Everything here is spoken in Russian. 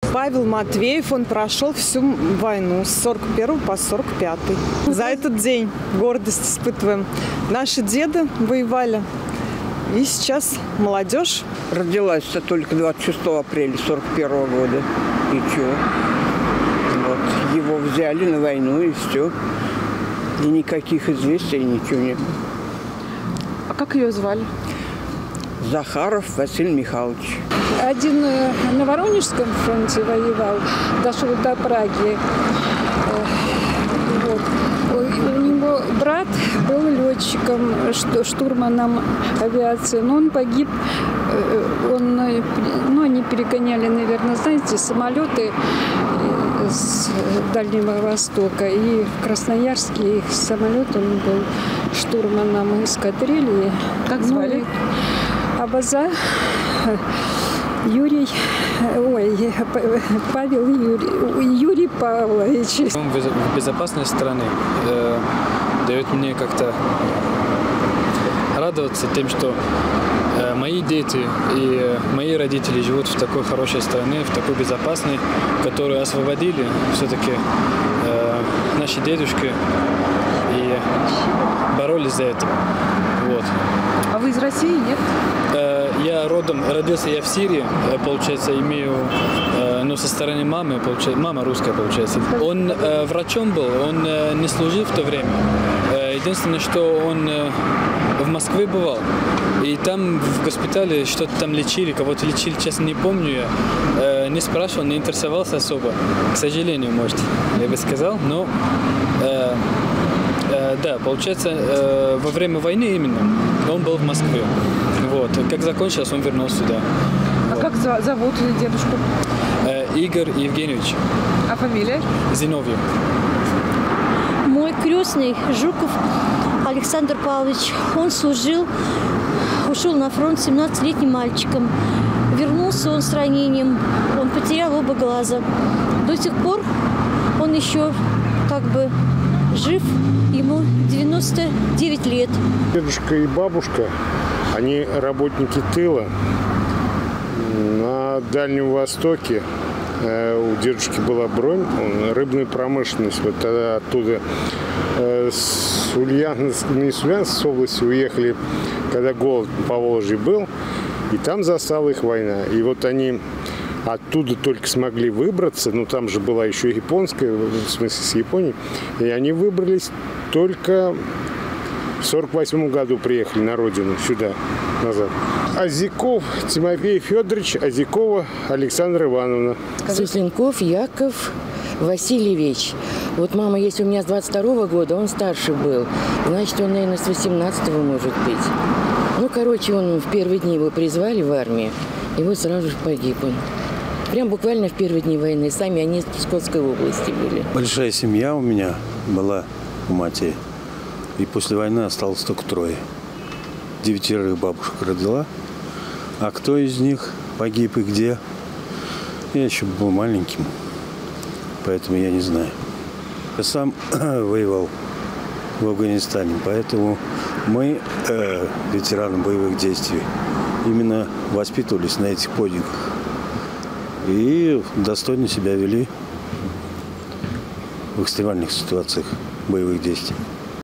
Павел Матвеев, он прошел всю войну с 41 по 45. За этот день гордость испытываем. Наши деды воевали, и сейчас молодежь. Родилась-то только 26 апреля 41 года. И чё? Вот. Его взяли на войну, и все. И никаких известий, ничего нет. А как ее звали? Захаров Василий Михайлович. Один на Воронежском фронте воевал, дошел до Праги. Вот. У него брат был летчиком, штурманом авиации, но он погиб. Они перегоняли, наверное, знаете, самолеты с Дальнего Востока. И в Красноярске их самолет, он был штурманом эскадрильи. Как звали? Абаза Павел Юрий Павлович. Безопасность страны дает мне как-то радоваться тем, что мои дети и мои родители живут в такой хорошей стране, в такой безопасной, которую освободили все-таки наши дедушки и боролись за это. Вот. А вы из России, нет? Я родился я в Сирии, получается, имею, но со стороны мамы, получается, мама русская, получается. Он врачом был, он не служил в то время. Единственное, что он в Москве бывал. И там в госпитале что-то там лечили, кого-то лечили, честно не помню я. Не спрашивал, не интересовался особо. К сожалению, может, я бы сказал, но... Да, получается, во время войны именно он был в Москве. Вот. Как закончилось, он вернулся сюда. А вот. Как зовут дедушку? Игорь Евгеньевич. А фамилия? Зиновьев. Мой крестный Жуков Александр Павлович. Он служил, ушел на фронт 17-летним мальчиком. Вернулся он с ранением, он потерял оба глаза. До сих пор он еще как бы жив, ему 99 лет. Дедушка и бабушка, они работники тыла. На Дальнем Востоке у дедушки была бронь, рыбная промышленность. Вот тогда оттуда с Ульяновской области уехали, когда голод по Волжье был, и там застала их война. И вот они оттуда только смогли выбраться, но там же была еще японская, в смысле с Японией, и они выбрались только в 48 году, приехали на родину, сюда, назад. Азиков Тимофей Федорович, Азикова Александра Ивановна. Сусленков Яков Васильевич. Вот мама есть у меня с 22 года, он старше был. Значит, он, наверное, с 18-го может быть. Ну, короче, он в первые дни его призвали в армию, и вот сразу же погиб он. Прям буквально в первые дни войны. Сами они из Псковской области были. Большая семья у меня была у матери. И после войны осталось только 3. 9 бабушек родила. А кто из них погиб и где? Я еще был маленьким. Поэтому я не знаю. Я сам воевал в Афганистане. Поэтому мы, ветераны боевых действий, именно воспитывались на этих подвигах. И достойно себя вели в экстремальных ситуациях боевых действий.